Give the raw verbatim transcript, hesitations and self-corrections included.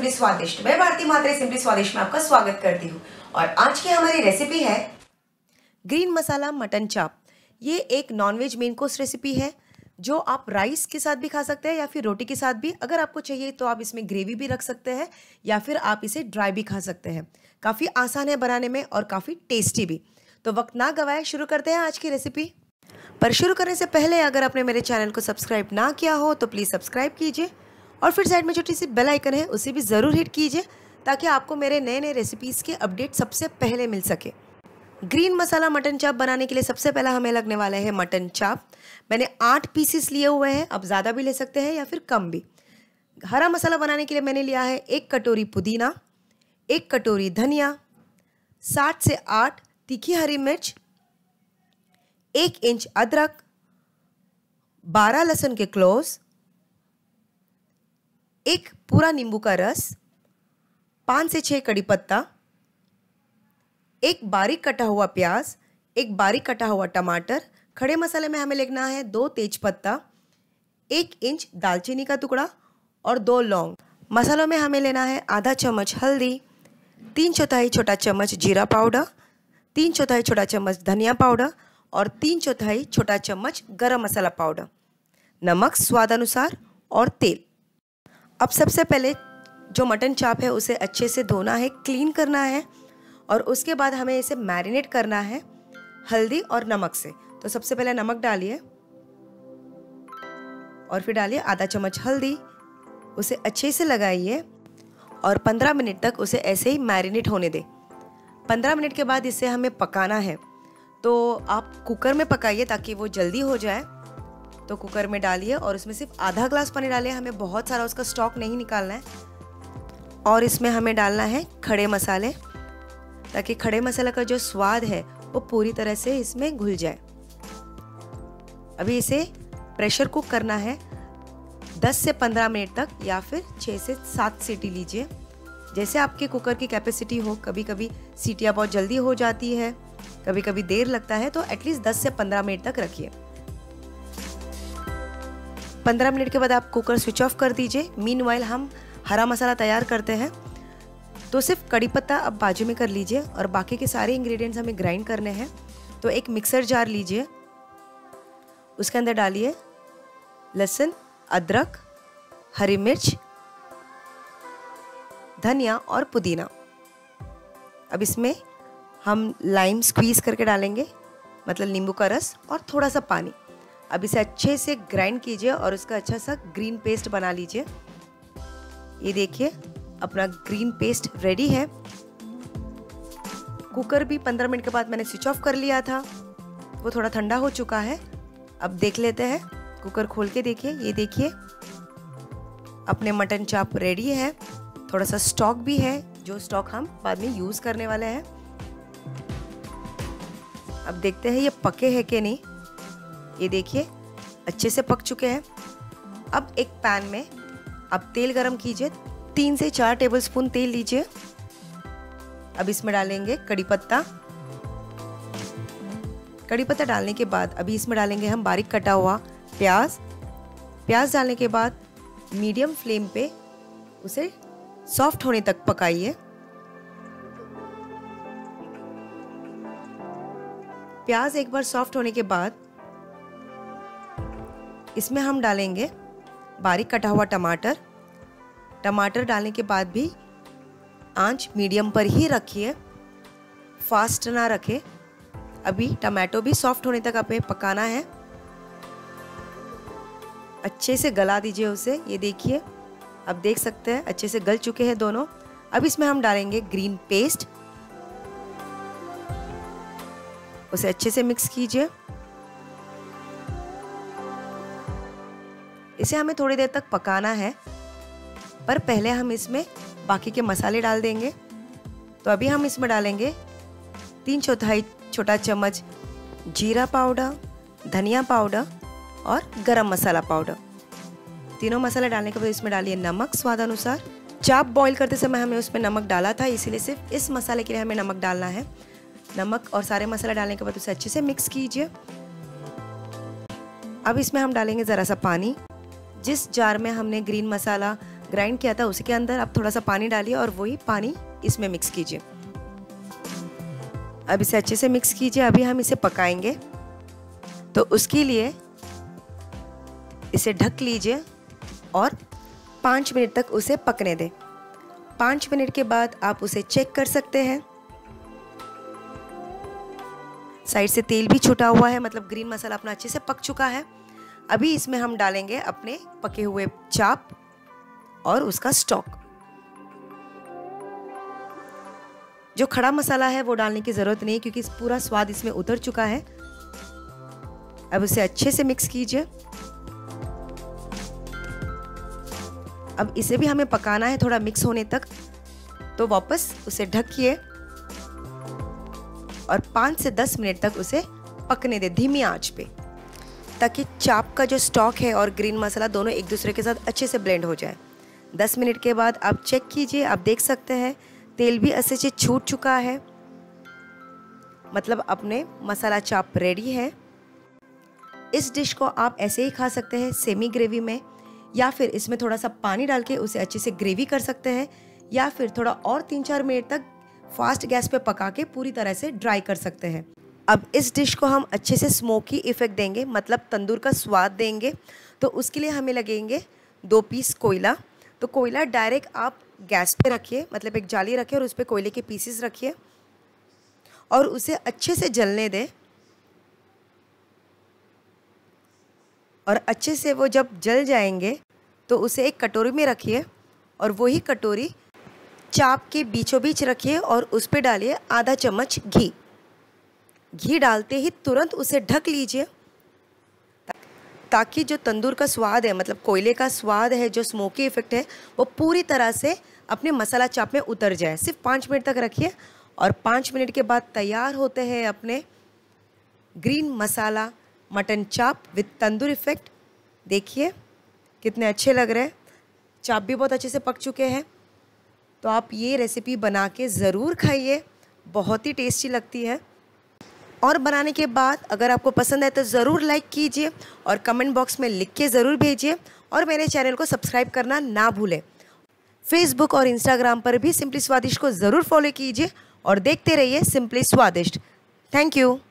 Simply स्वादिष्ट। मैं भारती मात्रे simply स्वादिष्ट में आपका स्वागत करती हूँ और आज की हमारी रेसिपी है ग्रीन मसाला मटन चाप। ये एक नॉनवेज मेन कोर्स रेसिपी है जो आप राइस के साथ भी खा सकते हैं या फिर रोटी के साथ भी। अगर आपको चाहिए तो आप इसमें ग्रेवी भी रख सकते हैं या फिर आप इसे ड्राई भी खा सकते हैं। काफ़ी आसान है बनाने में और काफ़ी टेस्टी भी। तो वक्त ना गवाए, शुरू करते हैं आज की रेसिपी। पर शुरू करने से पहले अगर आपने मेरे चैनल को सब्सक्राइब ना किया हो तो प्लीज़ सब्सक्राइब कीजिए और फिर साइड में छोटी सी बेल आइकन है उसे भी ज़रूर हिट कीजिए ताकि आपको मेरे नए नए रेसिपीज़ के अपडेट सबसे पहले मिल सके। ग्रीन मसाला मटन चाप बनाने के लिए सबसे पहला हमें लगने वाला है मटन चाप। मैंने आठ पीसेस लिए हुए हैं, अब ज़्यादा भी ले सकते हैं या फिर कम भी। हरा मसाला बनाने के लिए मैंने लिया है एक कटोरी पुदीना, एक कटोरी धनिया, सात से आठ तीखी हरी मिर्च, एक इंच अदरक, बारह लहसुन के क्लोव्स, एक पूरा नींबू का रस, पाँच से छः कड़ी पत्ता, एक बारीक कटा हुआ प्याज, एक बारीक कटा हुआ टमाटर। खड़े मसाले में हमें लेना है दो तेज पत्ता, एक इंच दालचीनी का टुकड़ा और दो लौंग। मसालों में हमें लेना है आधा चम्मच हल्दी, तीन चौथाई छोटा चम्मच जीरा पाउडर, तीन चौथाई छोटा चम्मच धनिया पाउडर और तीन चौथाई छोटा चम्मच गरम मसाला पाउडर, नमक स्वाद अनुसार और तेल। अब सबसे पहले जो मटन चाप है उसे अच्छे से धोना है, क्लीन करना है और उसके बाद हमें इसे मैरिनेट करना है हल्दी और नमक से। तो सबसे पहले नमक डालिए और फिर डालिए आधा चम्मच हल्दी, उसे अच्छे से लगाइए और पंद्रह मिनट तक उसे ऐसे ही मैरिनेट होने दें। पंद्रह मिनट के बाद इसे हमें पकाना है, तो आप कुकर में पकाइए ताकि वो जल्दी हो जाए। तो कुकर में डालिए और उसमें सिर्फ आधा ग्लास पानी डालिए, हमें बहुत सारा उसका स्टॉक नहीं निकालना है। और इसमें हमें डालना है खड़े मसाले ताकि खड़े मसाला का जो स्वाद है वो पूरी तरह से इसमें घुल जाए। अभी इसे प्रेशर कुक करना है दस से पंद्रह मिनट तक या फिर छः से सात सीटी लीजिए, जैसे आपके कुकर की कैपेसिटी हो। कभी कभी सीटियाँ बहुत जल्दी हो जाती है, कभी कभी देर लगता है, तो एटलीस्ट दस से पंद्रह मिनट तक रखिए। पंद्रह मिनट के बाद आप कुकर स्विच ऑफ कर दीजिए। मीनवाइल हम हरा मसाला तैयार करते हैं। तो सिर्फ कड़ी पत्ता अब बाजू में कर लीजिए और बाकी के सारे इंग्रेडिएंट्स हमें ग्राइंड करने हैं। तो एक मिक्सर जार लीजिए, उसके अंदर डालिए लहसुन, अदरक, हरी मिर्च, धनिया और पुदीना। अब इसमें हम लाइम स्क्वीज़ करके डालेंगे, मतलब नींबू का रस और थोड़ा सा पानी। अब इसे अच्छे से ग्राइंड कीजिए और उसका अच्छा सा ग्रीन पेस्ट बना लीजिए। ये देखिए अपना ग्रीन पेस्ट रेडी है। कुकर भी पंद्रह मिनट के बाद मैंने स्विच ऑफ कर लिया था, वो थोड़ा ठंडा हो चुका है। अब देख लेते हैं, कुकर खोल के देखिए। ये देखिए अपने मटन चाप रेडी है। थोड़ा सा स्टॉक भी है, जो स्टॉक हम बाद में यूज़ करने वाले हैं। अब देखते हैं ये पके हैं कि नहीं। ये देखिए अच्छे से पक चुके हैं। अब एक पैन में आप तेल गरम कीजिए, तीन से चार टेबलस्पून तेल लीजिए। अब इसमें डालेंगे कड़ी पत्ता। कड़ी पत्ता डालने के बाद अभी इसमें डालेंगे हम बारीक कटा हुआ प्याज। प्याज डालने के बाद मीडियम फ्लेम पे उसे सॉफ्ट होने तक पकाइए। प्याज एक बार सॉफ्ट होने के बाद इसमें हम डालेंगे बारीक कटा हुआ टमाटर। टमाटर डालने के बाद भी आंच मीडियम पर ही रखिए, फास्ट ना रखें। अभी टमाटो भी सॉफ्ट होने तक हमें पकाना है। अच्छे से गला दीजिए उसे। ये देखिए अब देख सकते हैं अच्छे से गल चुके हैं दोनों। अब इसमें हम डालेंगे ग्रीन पेस्ट, उसे अच्छे से मिक्स कीजिए। इसे हमें थोड़ी देर तक पकाना है, पर पहले हम इसमें बाकी के मसाले डाल देंगे। तो अभी हम इसमें डालेंगे तीन चौथाई छोटा चम्मच जीरा पाउडर, धनिया पाउडर और गरम मसाला पाउडर। तीनों मसाले डालने के बाद इसमें डालिए नमक स्वाद अनुसार। चाप बॉईल करते समय हमें उसमें नमक डाला था, इसीलिए सिर्फ इस मसाले के लिए हमें नमक डालना है। नमक और सारे मसाले डालने के बाद उसे अच्छे से मिक्स कीजिए। अब इसमें हम डालेंगे ज़रा सा पानी। जिस जार में हमने ग्रीन मसाला ग्राइंड किया था उसी के अंदर आप थोड़ा सा पानी डालिए और वही पानी इसमें मिक्स कीजिए। अब इसे अच्छे से मिक्स कीजिए। अभी हम इसे पकाएंगे, तो उसके लिए इसे ढक लीजिए और पाँच मिनट तक उसे पकने दें। पाँच मिनट के बाद आप उसे चेक कर सकते हैं। साइड से तेल भी छूटा हुआ है, मतलब ग्रीन मसाला अपना अच्छे से पक चुका है। अभी इसमें हम डालेंगे अपने पके हुए चाप और उसका स्टॉक। जो खड़ा मसाला है वो डालने की ज़रूरत नहीं, क्योंकि पूरा स्वाद इसमें उतर चुका है। अब उसे अच्छे से मिक्स कीजिए। अब इसे भी हमें पकाना है थोड़ा मिक्स होने तक, तो वापस उसे ढकिए और पाँच से दस मिनट तक उसे पकने दे धीमी आंच पे, ताकि चाप का जो स्टॉक है और ग्रीन मसाला दोनों एक दूसरे के साथ अच्छे से ब्लेंड हो जाए। दस मिनट के बाद आप चेक कीजिए, आप देख सकते हैं तेल भी अच्छे से छूट चुका है, मतलब अपने मसाला चाप रेडी है। इस डिश को आप ऐसे ही खा सकते हैं सेमी ग्रेवी में, या फिर इसमें थोड़ा सा पानी डाल के उसे अच्छे से ग्रेवी कर सकते हैं, या फिर थोड़ा और तीन चार मिनट तक फास्ट गैस पे पका के पूरी तरह से ड्राई कर सकते हैं। अब इस डिश को हम अच्छे से स्मोकी इफ़ेक्ट देंगे, मतलब तंदूर का स्वाद देंगे। तो उसके लिए हमें लगेंगे दो पीस कोयला। तो कोयला डायरेक्ट आप गैस पे रखिए, मतलब एक जाली रखिए और उस पर कोयले के पीसेस रखिए और उसे अच्छे से जलने दें। और अच्छे से वो जब जल जाएंगे तो उसे एक कटोरी में रखिए और वही कटोरी चाप के बीचों बीच रखिए और उस पर डालिए आधा चम्मच घी। घी डालते ही तुरंत उसे ढक लीजिए, ताकि जो तंदूर का स्वाद है, मतलब कोयले का स्वाद है, जो स्मोकी इफ़ेक्ट है, वो पूरी तरह से अपने मसाला चाप में उतर जाए। सिर्फ पाँच मिनट तक रखिए और पाँच मिनट के बाद तैयार होते हैं अपने green masala mutton chop with tandoor effect. देखिए कितने अच्छे लग रहे हैं, चाप भी बहुत अच्छे से पक चुके हैं। तो आप ये रेसिपी बना के ज़रूर खाइए, बहुत ही टेस्टी लगती है। और बनाने के बाद अगर आपको पसंद आए तो ज़रूर लाइक कीजिए और कमेंट बॉक्स में लिख के ज़रूर भेजिए, और मेरे चैनल को सब्सक्राइब करना ना भूलें। फेसबुक और इंस्टाग्राम पर भी सिंपली स्वादिष्ट को ज़रूर फॉलो कीजिए और देखते रहिए सिंपली स्वादिष्ट। Thank you.